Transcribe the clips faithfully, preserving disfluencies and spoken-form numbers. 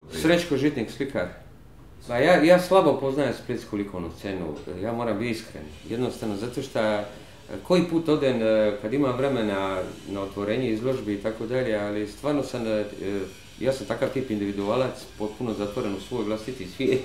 Srećko Žitnik, slikar. Pa ja, ja slabo poznajem splitsku likovnu scenu, ja moram biti iskren. Jednostavno zato što koji put odem kad imam vremena na otvorenje izložbi i tako dalje, ali stvarno sam, ja sam takav tip individualac, potpuno zatvoren u svoj vlastiti svijet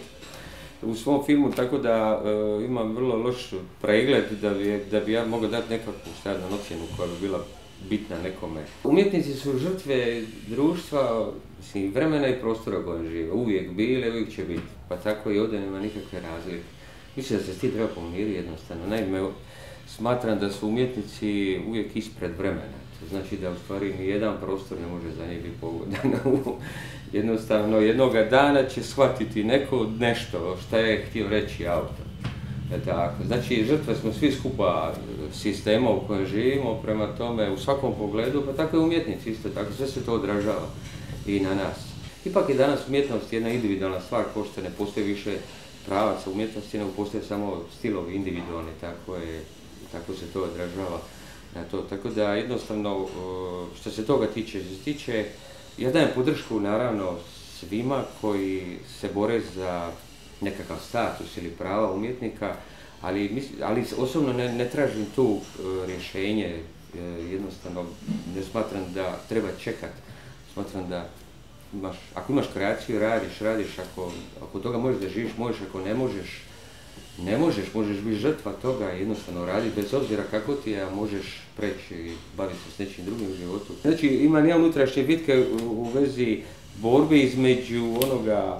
u svom filmu, tako da uh, imam vrlo loš pregled da bi, da bi ja mogao dati nekakvu stavljenu ocjenu koja bi bila bitna nekome. Umjetnici su žrtve društva, mislim, vremena i prostora u kojem žive. Uvijek bile, uvijek će biti. Pa tako i ovdje nema nikakve razlike. Mislim da se s tim treba pomiriti jednostavno. Naime, smatram da su umjetnici uvijek ispred vremena. To znači da u stvari ni jedan prostor ne može za njih biti pogodan. Jednostavno, jednoga dana će shvatiti neko nešto što je htio reći autor. Tako. Znači, žrtve smo svi skupa sistema u kojem živimo, prema tome u svakom pogledu, pa tako i umjetnici isto tako, sve se to odražava i na nas. Ipak je danas umjetnost jedna individualna stvar, ko što ne postoji više pravaca umjetnosti, nego postoje samo stilovi individualni, tako, je, tako se to odražava na to. Tako da jednostavno, što se toga tiče, što se tiče, ja dajem podršku naravno svima koji se bore za nekakav status ili prava umjetnika, ali, ali osobno ne, ne tražim tu uh, rješenje, uh, jednostavno ne smatram da treba čekati, smatram da imaš, ako imaš kreaciju, radiš, radiš, ako, ako toga možeš da živiš, možeš, ako ne možeš, ne možeš, možeš biti žrtva toga, jednostavno radi, bez obzira kako ti je, a možeš preći i baviti se s nečim drugim u životu. Znači, imam ja unutrašnje bitke u, u vezi borbe između onoga,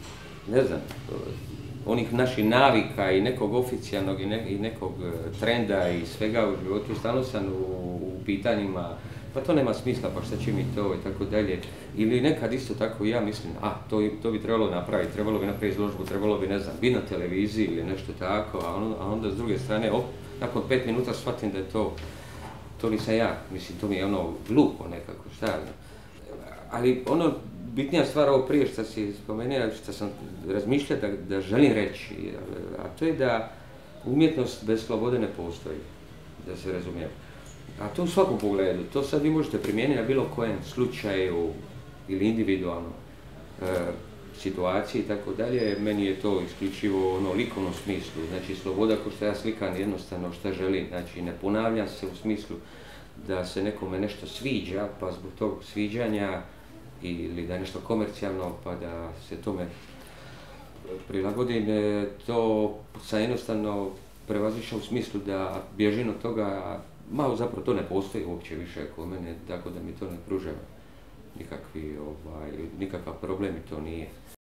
ne znam, onih naših navika i nekog oficijalnog i, ne, i nekog trenda i svega u životu, stalno sam u, u pitanjima, pa to nema smisla, pa šta će mi to i tako dalje. Ili nekad isto tako ja mislim, a to, to bi trebalo napraviti, trebalo bi napraviti izložbu, trebalo bi, ne znam, biti na televiziji ili nešto tako, a, on, a onda s druge strane, op, nakon pet minuta shvatim da je to, to nisam ja, mislim, to mi je ono glupo nekako, šta je. Ali ono, bitnija stvar ovo prije što si spomenuo, što sam razmišljao da, da želim reći, a to je da umjetnost bez slobode ne postoji, da se razumije. A to u svakom pogledu, to sad vi možete primijeniti na bilo kojem slučaju ili individualno e, situaciji i tako dalje. Meni je to isključivo ono likovnom smislu, znači sloboda ko što ja slikam jednostavno šta želim, znači ne ponavljam se u smislu da se nekome nešto sviđa, pa zbog tog sviđanja ili da je nešto komercijalno pa da se tome prilagodim, to sam jednostavno prevazišao u smislu da bježim od toga, malo zapravo to ne postoji uopće više kod mene, tako da mi to ne pruža nikakvi, ovaj, nikakav problem i to nije.